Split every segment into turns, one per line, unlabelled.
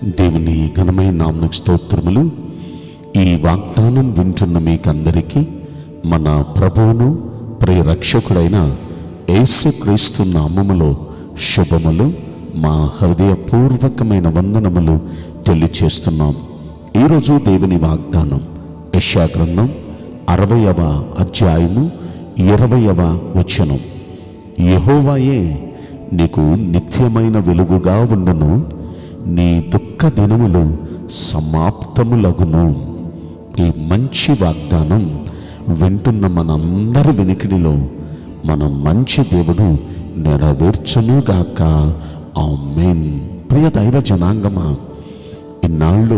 దేవుని ఘనమైన నామమునకు స్తోత్రములు. ఈ వాగ్దానం వింటున్న మీకందరికీ మన ప్రభువును ప్రియ రక్షకుడైన యేసుక్రీస్తు నామములో శుభములు, మా హృదయపూర్వకమైన వందనములు తెలియచేస్తున్నాం. ఈరోజు దేవుని వాగ్దానం యెషయా గ్రంథం 60వ అధ్యాయము 20వ వచనం. యెహోవాయే నీకు నిత్యమైన వెలుగుగా ఉండును, నీ దుఃఖ దినములు సమాప్తములగును. ఈ మంచి వాగ్దానం వింటున్న మనందరి వెనుకడిలో మన మంచి దేవుడు నెరవేర్చునుగాక. ఆమేన్. ప్రియ దైవ జనాంగమా, ఇన్నాళ్ళు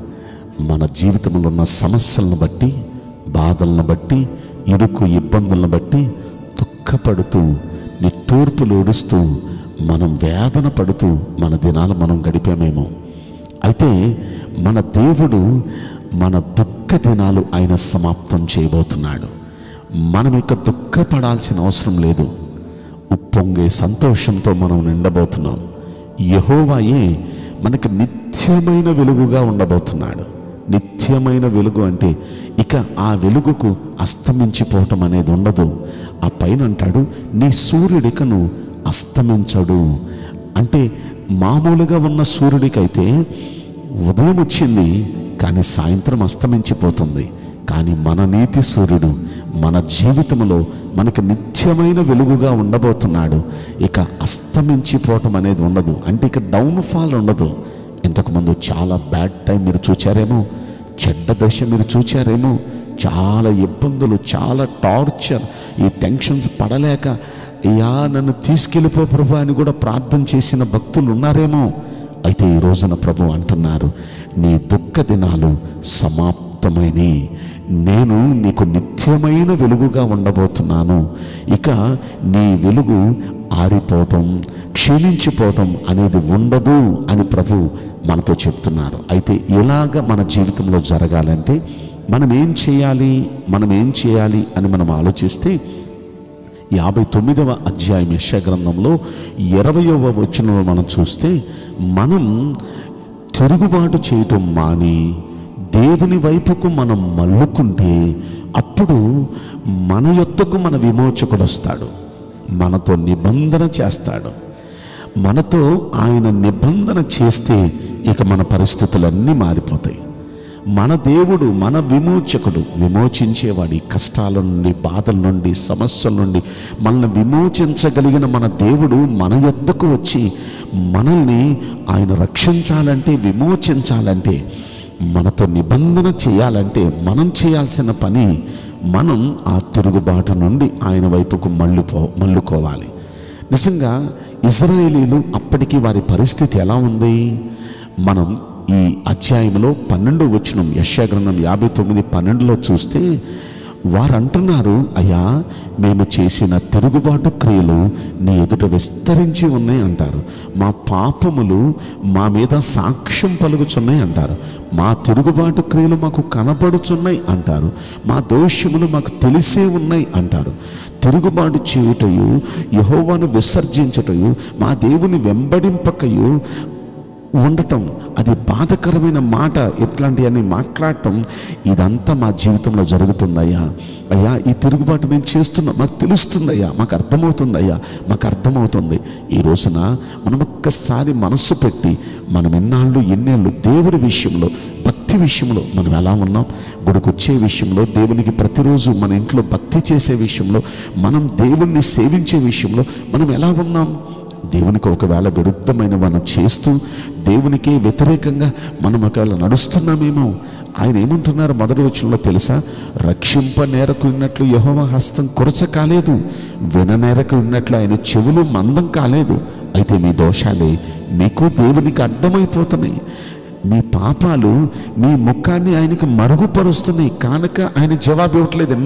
మన జీవితంలో ఉన్న సమస్యలను బట్టి, బాధలను బట్టి, ఇరుకు ఇబ్బందులను బట్టి దుఃఖపడుతూ, నిట్టూర్పులు ఏడుస్తూ, మనం వేదన పడుతూ మన దినాలు మనం గడిపామేమో. అయితే మన దేవుడు మన దుఃఖ దినాలు ఆయన సమాప్తం చేయబోతున్నాడు. మనం ఇక దుఃఖపడాల్సిన అవసరం లేదు. ఉప్పొంగే సంతోషంతో మనం నిండబోతున్నాం. యెహోవాయే మనకి నిత్యమైన వెలుగుగా ఉండబోతున్నాడు. నిత్యమైన వెలుగు అంటే ఇక ఆ వెలుగుకు అస్తమించిపోవటం అనేది ఉండదు. ఆ పైన అంటాడు, నీ సూర్యుడికను అస్తమించడు. అంటే మామూలుగా ఉన్న సూర్యుడికైతే ఉదయం వచ్చింది కానీ సాయంత్రం అస్తమించిపోతుంది. కానీ మన నీతి సూర్యుడు మన జీవితంలో మనకు నిత్యమైన వెలుగుగా ఉండబోతున్నాడు. ఇక అస్తమించిపోవటం అనేది ఉండదు. అంటే ఇక డౌన్ఫాల్ ఉండదు. ఇంతకుముందు చాలా బ్యాడ్ టైం మీరు చూచారేమో, చెడ్డ దశ మీరు చూచారేమో, చాలా ఇబ్బందులు, చాలా టార్చర్, ఈ టెన్షన్స్ పడలేక అయ్యా నన్ను తీసుకెళ్ళిపో ప్రభు అని కూడా ప్రార్థన చేసిన భక్తులు ఉన్నారేమో. అయితే ఈ రోజున ప్రభు అంటున్నారు, నీ దుఃఖ దినాలు సమాప్తమైనవి, నేను నీకు నిత్యమైన వెలుగుగా ఉండబోతున్నాను. ఇక నీ వెలుగు ఆరిపోవటం, క్షీణించిపోవటం అనేది ఉండదు అని ప్రభు మనతో చెప్తున్నారు. అయితే ఇలాగ మన జీవితంలో జరగాలంటే మనం ఏం చేయాలి అని మనం ఆలోచిస్తే 59వ అధ్యాయం యెషయా గ్రంథంలో 20వ వచనంలో మనం చూస్తే, మనం తిరుగుబాటు చేయటం మాని దేవుని వైపుకు మనం మళ్ళుకుంటే అప్పుడు మన యొద్దకు మన విమోచకుడు వస్తాడు, మనతో నిబంధన చేస్తాడు. మనతో ఆయన నిబంధన చేస్తే ఇక మన పరిస్థితులన్నీ మారిపోతాయి. మన దేవుడు, మన విమోచకుడు, విమోచించేవాడి కష్టాల నుండి, బాధల నుండి, సమస్యల నుండి మనల్ని విమోచించగలిగిన మన దేవుడు మన యొద్దకు వచ్చి మనల్ని ఆయన రక్షించాలంటే, విమోచించాలంటే, మనతో నిబంధన చేయాలంటే మనం చేయాల్సిన పని, మనం ఆ తిరుగుబాటు నుండి ఆయన వైపుకు మళ్ళుకోవాలి. నిజంగా ఇశ్రాయేలీలు అప్పటికి వారి పరిస్థితి ఎలా ఉంది? మనం ఈ అధ్యాయంలో 12వ వచనం యెషయా గ్రంథం 59:12లో చూస్తే వారు అంటున్నారు, అయ్యా మేము చేసిన తిరుగుబాటు క్రియలు నీ ఎదుట విస్తరించి ఉన్నాయి అంటారు. మా పాపములు మా మీద సాక్ష్యం పలుకుచున్నాయి అంటారు. మా తిరుగుబాటు క్రియలు మాకు కనపడుచున్నాయి అంటారు. మా దోషములు మాకు తెలిసే ఉన్నాయి అంటారు. తిరుగుబాటు చేయుటయు, యెహోవాను విసర్జించుటయు, మా దేవుని వెంబడింపకయు ఉండటం, అది బాధకరమైన మాట. ఇట్లాంటివన్నీ మాట్లాడటం, ఇదంతా మా జీవితంలో జరుగుతుందయ్యా. అయ్యా ఈ తిరుగుబాటు మేము చేస్తున్నాం, మాకు తెలుస్తుందయ్యా, మాకు అర్థమవుతుంది. ఈ రోజున మనం ఒక్కసారి మనస్సు పెట్టి మనం ఎన్నేళ్ళు దేవుడి విషయంలో, భక్తి విషయంలో మనం ఎలా ఉన్నాం, గుడికి వచ్చే విషయంలో, దేవునికి ప్రతిరోజు మన ఇంట్లో భక్తి చేసే విషయంలో, మనం దేవుణ్ణి సేవించే విషయంలో మనం ఎలా ఉన్నాం? దేవునికి ఒకవేళ విరుద్ధమైన మనం చేస్తూ దేవునికి వ్యతిరేకంగా మనం ఒకవేళ నడుస్తున్నామేమో. ఆయన ఏమంటున్నారు మొదటి వచనంలో తెలుసా? రక్షింప నేరకు ఉన్నట్లు యెహోవా హస్తం కురచ కాలేదు, విననేరకు ఉన్నట్లు ఆయన చెవులు మందం కాలేదు. అయితే మీ దోషాలే మీకు దేవునికి అడ్డమైపోతున్నాయి. మీ పాపాలు మీ ముఖాన్ని ఆయనకి మరుగుపరుస్తున్నాయి. కనుక ఆయన జవాబు ఇవ్వట్లేదు.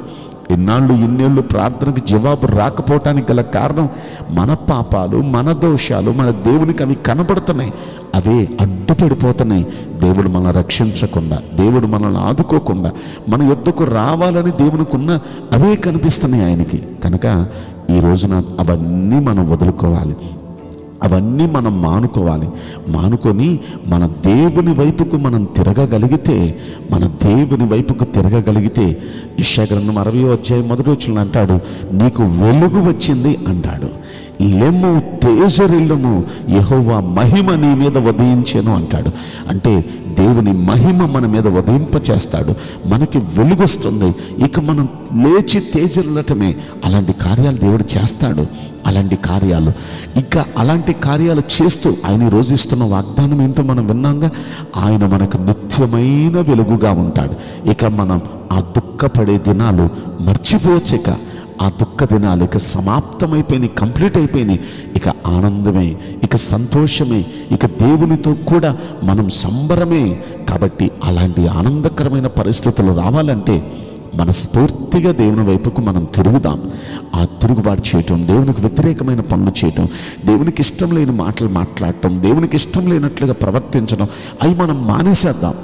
ఇన్నేళ్ళు ప్రార్థనకు జవాబు రాకపోవటానికి గల కారణం మన పాపాలు, మన దోషాలు, మన దేవునికి అవి కనబడుతున్నాయి, అవే అడ్డుపడిపోతున్నాయి. దేవుడు మనల్ని రక్షించకుండా, దేవుడు మనల్ని ఆదుకోకుండా, మన యొద్దకు రావాలని దేవునికి ఉన్న అవే కనిపిస్తున్నాయి ఆయనకి. కనుక ఈ రోజున అవన్నీ మనం వదులుకోవాలి. అవన్నీ మనం మానుకోవాలి. మానుకొని మన దేవుని వైపుకు మనం తిరగగలిగితే, మన దేవుని వైపుకు తిరగగలిగితే యెషయా గ్రంథం 60వ అధ్యాయం 1వ వచనంలో అంటాడు, నీకు వెలుగు వచ్చింది అంటాడు. లెమ్ము తేజరిల్లుము, యెహోవా మహిమ నీ మీద ఉదయించెను అంటాడు. అంటే దేవుని మహిమ మన మీద ఉదయింప చేస్తాడు, మనకి వెలుగు వస్తుంది. ఇక మనం లేచి తేజరిల్లటమే. అలాంటి కార్యాలు దేవుడు చేస్తాడు. అలాంటి కార్యాలు, ఇంకా అలాంటి కార్యాలు చేస్తూ ఆయన ఈరోజు ఇస్తున్న వాగ్దానం ఏంటో మనం విన్నాంగా, ఆయన మనకు నిత్యమైన వెలుగుగా ఉంటాడు. ఇక మనం ఆ దుఃఖపడే దినాలు మర్చిపోవచ్చు. ఇక ఆ దుఃఖ దినాలు ఇక సమాప్తమైపోయినాయి, కంప్లీట్ అయిపోయినాయి. ఇక ఆనందమే, ఇక సంతోషమే, ఇక దేవునితో కూడా మనం సంబరమే. కాబట్టి అలాంటి ఆనందకరమైన పరిస్థితులు రావాలంటే మనస్ఫూర్తిగా దేవుని వైపుకు మనం తిరుగుదాం. ఆ తిరుగుబాటు చేయటం, దేవునికి వ్యతిరేకమైన పనులు చేయటం, దేవునికి ఇష్టం లేని మాటలు మాట్లాడటం, దేవునికి ఇష్టం లేనట్లుగా ప్రవర్తించడం, అవి మనం మానేసేద్దాం.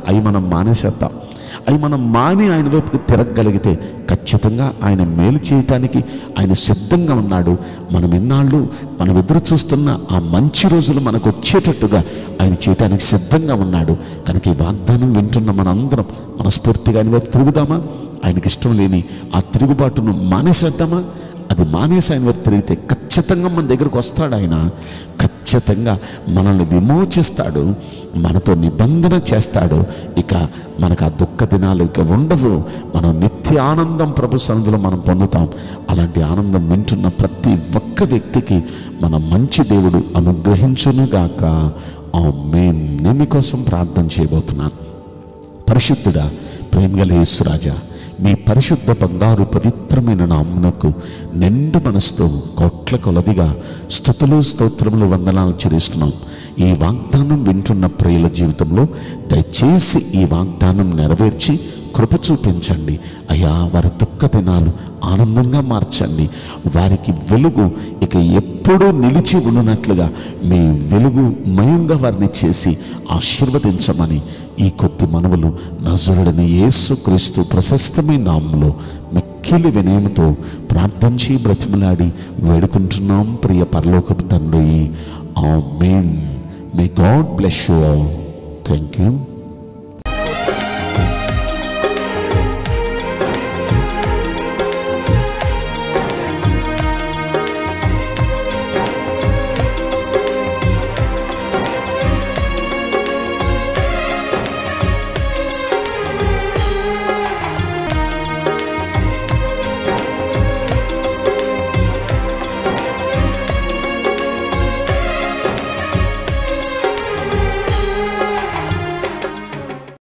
అవి మనం మాని ఆయన వైపుకి తిరగగలిగితే ఖచ్చితంగా ఆయన మేలు చేయటానికి ఆయన సిద్ధంగా ఉన్నాడు. మనం ఎన్నాళ్ళు మనం ఎదురు చూస్తున్న ఆ మంచి రోజులు మనకు వచ్చేటట్టుగా ఆయన చేయటానికి సిద్ధంగా ఉన్నాడు. కనుక ఈ వాగ్దానం వింటున్న మనందరం మనస్ఫూర్తిగా ఆయన వైపు తిరుగుదామా? ఆయనకి ఇష్టం లేని ఆ తిరుగుబాటును మానేసేద్దామా? అది మానేసి ఆయన వైపు తిరిగితే ఖచ్చితంగా మన దగ్గరకు వస్తాడు. ఆయన ఖచ్చితంగా మనల్ని విమోచిస్తాడు, మనతో నిబంధన చేస్తాడు. ఇక మనకు ఆ దుఃఖ దినాలు ఇక ఉండవు. మనం నిత్య ఆనందం ప్రభు సన్నిధిలో మనం పొందుతాం. అలాంటి ఆనందం వింటున్న ప్రతి ఒక్క వ్యక్తికి మన మంచి దేవుడు అనుగ్రహించునుగాక. ఆమేన్. నేను మీకోసం ప్రార్థన చేయబోతున్నాను. పరిశుద్ధుడా, ప్రేమగల యేసురాజా, మీ పరిశుద్ధ బంగారు పవిత్రమైన నామమునకు నిండు మనసుతో కోట్ల కొలదిగా స్తుతులు స్తోత్రములు వందనాలు చెల్లిస్తున్నాం. ఈ వాగ్దానం వింటున్న ప్రియుల జీవితంలో దయచేసి ఈ వాగ్దానం నెరవేర్చి కృప చూపించండి అయ్యా. వారి దుఃఖ దినాలు ఆనందంగా మార్చండి. వారికి వెలుగు ఇక ఎప్పుడూ నిలిచి ఉన్నట్లుగా మీ వెలుగు మయంగా వారిని చేసి ఆశీర్వదించమని ఈ కొద్ది మనవులు నజరుడైన యేసుక్రీస్తు ప్రశస్తమైన నామములో మిక్కిలి వినయముతో ప్రార్థించి బ్రతిమలాడి వేడుకుంటున్నాం ప్రియ పరలోకపు తండ్రి. Amen. May God bless you all. Thank you.